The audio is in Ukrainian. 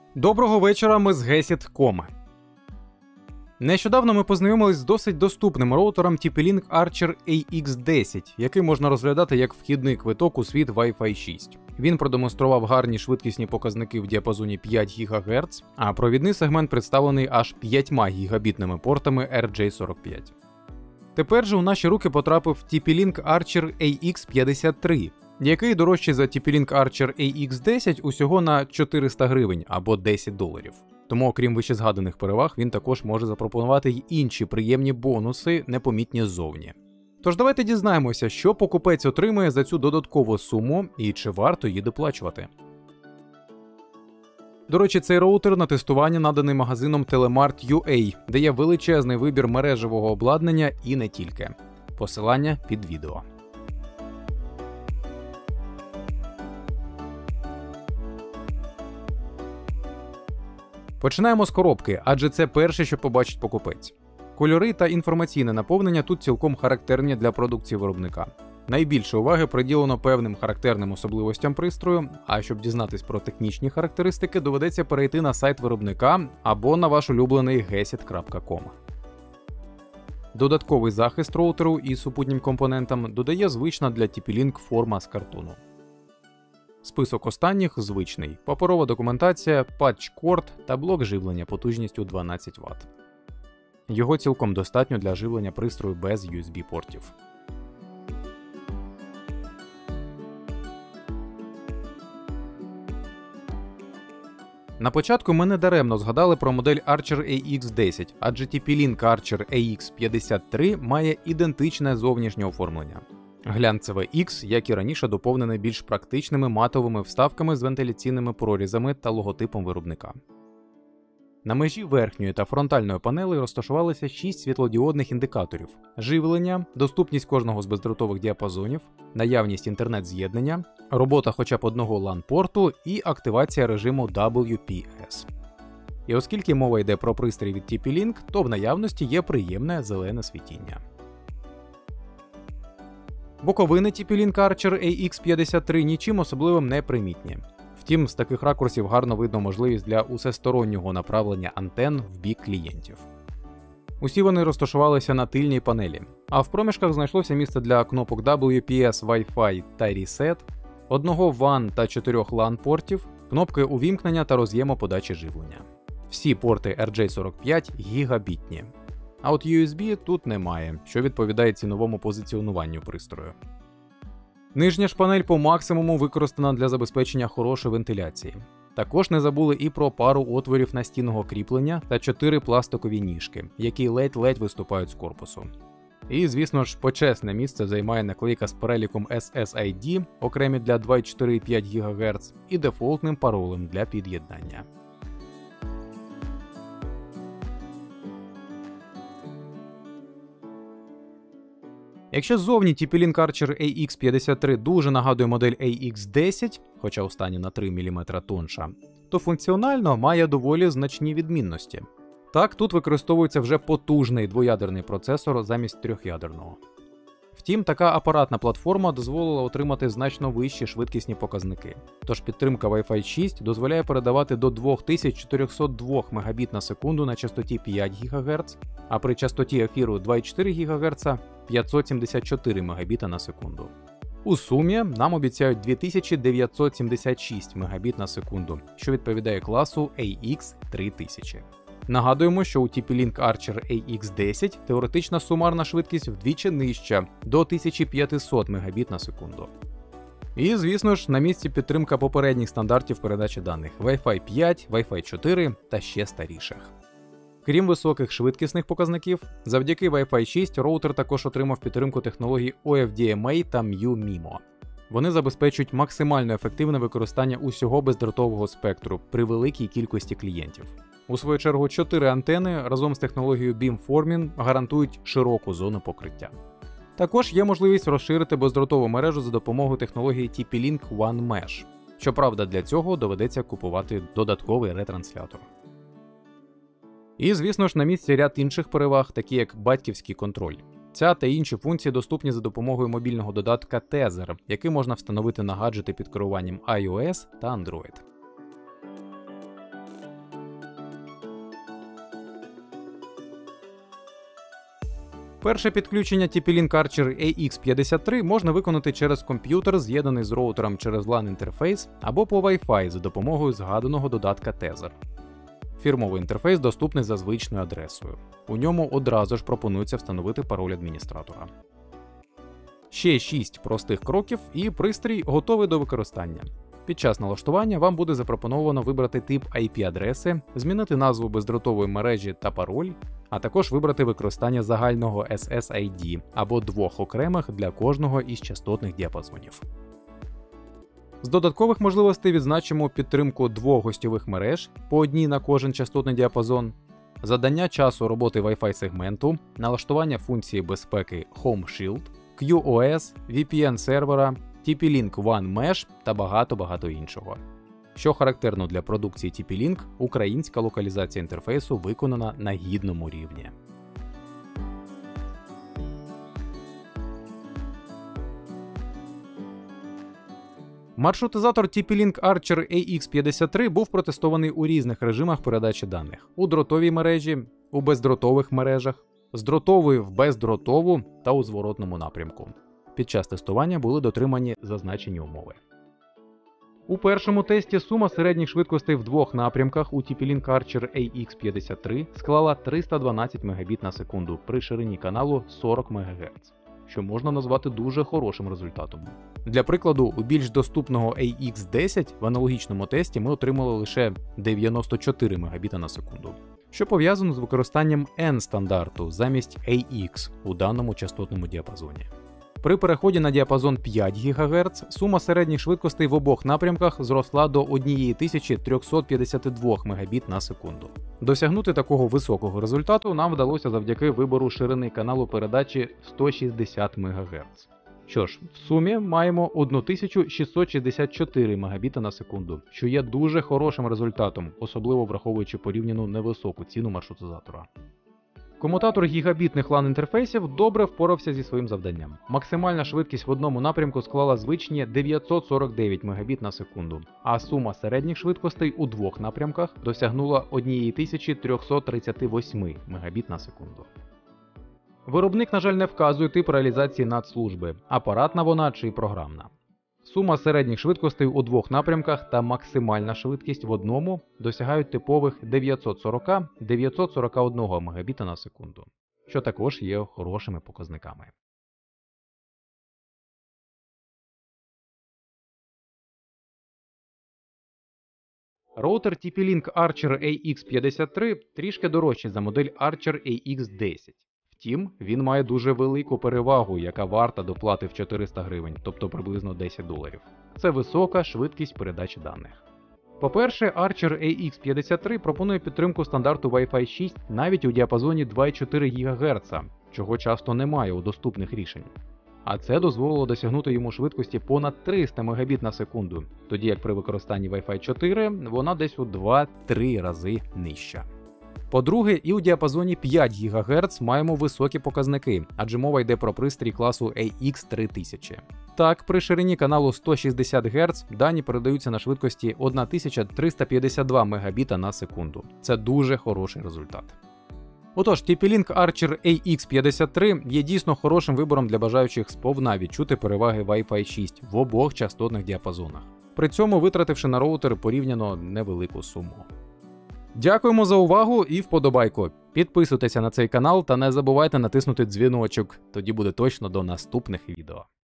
Доброго вечора, ми з Gesit.com. Нещодавно ми познайомились з досить доступним роутером TP-Link Archer AX10, який можна розглядати як вхідний квиток у світ Wi-Fi 6. Він продемонстрував гарні швидкісні показники в діапазоні 5 ГГц, а провідний сегмент представлений аж 5 гігабітними портами RJ45. Тепер же у наші руки потрапив TP-Link Archer AX53, який дорожчий за TP-Link Archer AX10 усього на 400 гривень або $10. Тому, окрім вищезгаданих переваг, він також може запропонувати й інші приємні бонуси, непомітні ззовні. Тож давайте дізнаємося, що покупець отримує за цю додаткову суму і чи варто її доплачувати. До речі, цей роутер на тестування наданий магазином Telemart.ua, де є величезний вибір мережевого обладнання і не тільки. Посилання під відео. Починаємо з коробки, адже це перше, що побачить покупець. Кольори та інформаційне наповнення тут цілком характерні для продукції виробника. Найбільше уваги приділено певним характерним особливостям пристрою, а щоб дізнатись про технічні характеристики, доведеться перейти на сайт виробника або на ваш улюблений Gesit.com. Додатковий захист роутеру і супутнім компонентам додає звична для TP-Link форма з картону. Список останніх звичний: паперова документація, патч-корд та блок живлення потужністю 12 Вт. Його цілком достатньо для живлення пристрою без USB-портів. На початку ми недаремно згадали про модель Archer AX10, адже TP-Link Archer AX53 має ідентичне зовнішнє оформлення. Глянцеве X, як і раніше, доповнене більш практичними матовими вставками з вентиляційними прорізами та логотипом виробника. На межі верхньої та фронтальної панелей розташувалися 6 світлодіодних індикаторів: живлення, доступність кожного з бездротових діапазонів, наявність інтернет-з'єднання, робота хоча б одного LAN-порту і активація режиму WPS. І оскільки мова йде про пристрій від TP-Link, то в наявності є приємне зелене світіння. Боковини TP-Link Archer AX53 нічим особливим не примітні. Втім, з таких ракурсів гарно видно можливість для усестороннього направлення антенн в бік клієнтів. Усі вони розташувалися на тильній панелі, а в проміжках знайшлося місце для кнопок WPS, Wi-Fi та Reset, одного WAN та 4 LAN-портів, кнопки увімкнення та роз'єму подачі живлення. Всі порти RJ45 гігабітні. А от USB тут немає, що відповідає ціновому позиціонуванню пристрою. Нижня ж панель по максимуму використана для забезпечення хорошої вентиляції. Також не забули і про пару отворів настінного кріплення та 4 пластикові ніжки, які ледь-ледь виступають з корпусу. І, звісно ж, почесне місце займає наклейка з переліком SSID, окремі для 24,5 ГГц, і дефолтним паролем для під'єднання. Якщо ззовні TP-Link Archer AX53 дуже нагадує модель AX10, хоча остання на 3 мм тонша, то функціонально має доволі значні відмінності. Так, тут використовується вже потужний двоядерний процесор замість трьохядерного. Втім, така апаратна платформа дозволила отримати значно вищі швидкісні показники. Тож підтримка Wi-Fi 6 дозволяє передавати до 2402 Мбіт на секунду на частоті 5 ГГц, а при частоті ефіру 2,4 ГГц – 574 Мбіт на секунду. У сумі нам обіцяють 2976 Мбіт на секунду, що відповідає класу AX3000. Нагадуємо, що у TP-Link Archer AX10 теоретична сумарна швидкість вдвічі нижча – до 1500 Мбіт на секунду. І, звісно ж, на місці підтримка попередніх стандартів передачі даних Wi-Fi 5, Wi-Fi 4 та ще старіших. Крім високих швидкісних показників, завдяки Wi-Fi 6 роутер також отримав підтримку технологій OFDMA та MU-MIMO. Вони забезпечують максимально ефективне використання усього бездротового спектру при великій кількості клієнтів. У свою чергу, 4 антени разом з технологією Beamforming гарантують широку зону покриття. Також є можливість розширити бездротову мережу за допомогою технології TP-Link One Mesh. Щоправда, для цього доведеться купувати додатковий ретранслятор. І, звісно ж, на місці ряд інших переваг, такі як батьківський контроль. Ця та інші функції доступні за допомогою мобільного додатка Tether, який можна встановити на гаджети під керуванням iOS та Android. Перше підключення TP-Link Archer AX53 можна виконати через комп'ютер, з'єднаний з роутером через LAN-інтерфейс, або по Wi-Fi за допомогою згаданого додатка Tether. Фірмовий інтерфейс доступний за звичною адресою. У ньому одразу ж пропонується встановити пароль адміністратора. Ще 6 простих кроків і пристрій готовий до використання. Під час налаштування вам буде запропоновано вибрати тип IP-адреси, змінити назву бездротової мережі та пароль, а також вибрати використання загального SSID або двох окремих для кожного із частотних діапазонів. З додаткових можливостей відзначимо підтримку двох гостьових мереж по одній на кожен частотний діапазон, задання часу роботи Wi-Fi сегменту, налаштування функції безпеки Home Shield, QoS, VPN сервера, TP-Link One Mesh та багато іншого. Що характерно для продукції TP-Link, українська локалізація інтерфейсу виконана на гідному рівні. Маршрутизатор TP-Link Archer AX53 був протестований у різних режимах передачі даних – у дротовій мережі, у бездротових мережах, з дротової в бездротову та у зворотному напрямку. Під час тестування були дотримані зазначені умови. У першому тесті сума середніх швидкостей в двох напрямках у TP-Link Archer AX53 склала 312 Мбіт на секунду при ширині каналу 40 МГц, що можна назвати дуже хорошим результатом. Для прикладу, у більш доступного AX10 в аналогічному тесті ми отримали лише 94 Мбіт на секунду, що пов'язано з використанням N-стандарту замість AX у даному частотному діапазоні. При переході на діапазон 5 ГГц сума середніх швидкостей в обох напрямках зросла до 1352 Мбіт на секунду. Досягнути такого високого результату нам вдалося завдяки вибору ширини каналу передачі 160 МГц. Що ж, в сумі маємо 1664 Мбіт на секунду, що є дуже хорошим результатом, особливо враховуючи порівняно невисоку ціну маршрутизатора. Комутатор гігабітних LAN-інтерфейсів добре впорався зі своїм завданням. Максимальна швидкість в одному напрямку склала звичні 949 Мбіт на секунду, а сума середніх швидкостей у двох напрямках досягнула 1338 Мбіт на секунду. Виробник, на жаль, не вказує тип реалізації надслужби – апаратна вона чи програмна. Сума середніх швидкостей у двох напрямках та максимальна швидкість в одному досягають типових 940-941 Мбіт на секунду, що також є хорошими показниками. Роутер TP-Link Archer AX53 трішки дорожчий за модель Archer AX10. Втім, він має дуже велику перевагу, яка варта доплати в 400 гривень, тобто приблизно $10. Це висока швидкість передачі даних. По-перше, Archer AX53 пропонує підтримку стандарту Wi-Fi 6 навіть у діапазоні 2,4 ГГц, чого часто немає у доступних рішень. А це дозволило досягнути йому швидкості понад 300 Мбіт на секунду, тоді як при використанні Wi-Fi 4 вона десь у 2-3 рази нижча. По-друге, і у діапазоні 5 ГГц маємо високі показники, адже мова йде про пристрій класу AX3000. Так, при ширині каналу 160 Гц дані передаються на швидкості 1352 Мбіт на секунду. Це дуже хороший результат. Отож, TP-Link Archer AX53 є дійсно хорошим вибором для бажаючих сповна відчути переваги Wi-Fi 6 в обох частотних діапазонах, при цьому витративши на роутер порівняно невелику суму. Дякуємо за увагу і вподобайку. Підписуйтеся на цей канал та не забувайте натиснути дзвіночок, тоді буде точно до наступних відео.